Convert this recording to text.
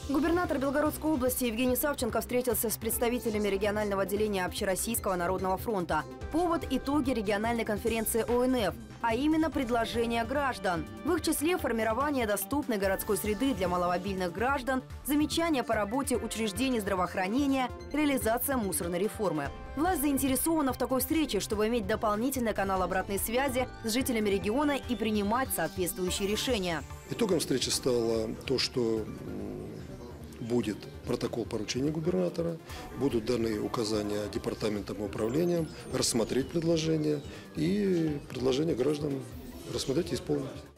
Губернатор Белгородской области Евгений Савченко встретился с представителями регионального отделения Общероссийского народного фронта. Повод – итоги региональной конференции ОНФ, а именно предложения граждан. В их числе формирование доступной городской среды для маломобильных граждан, замечания по работе учреждений здравоохранения, реализация мусорной реформы. Власть заинтересована в такой встрече, чтобы иметь дополнительный канал обратной связи с жителями региона и принимать соответствующие решения. Итогом встречи стало то, что будет протокол поручения губернатора, будут даны указания департаментам и управлениям рассмотреть предложения и предложения граждан рассмотреть и исполнить.